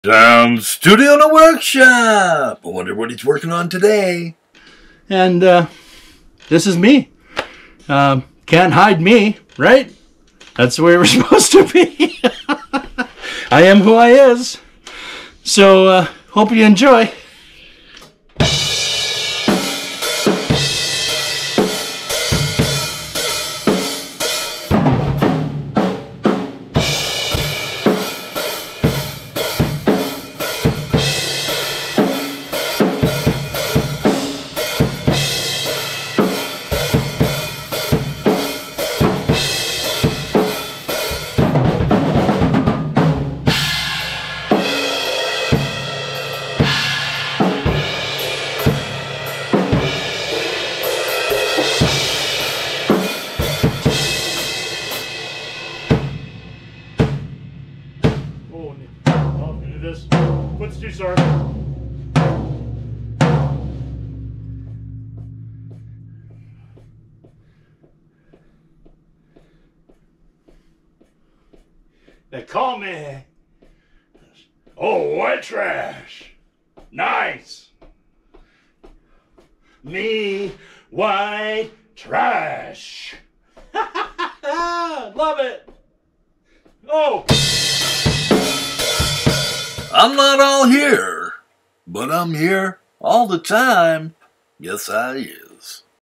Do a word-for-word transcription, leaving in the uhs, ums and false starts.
Sound Studio in a Workshop. I wonder what he's working on today. And uh, this is me. Uh, can't hide me, right? That's the way we're supposed to be. I am who I is. So uh, hope you enjoy. Oh, I'll do this. Let's do sorry. They call me Oh, white trash. Nice. Me, white trash. Love it. Oh. I'm not all here, but I'm here all the time. Yes, I is.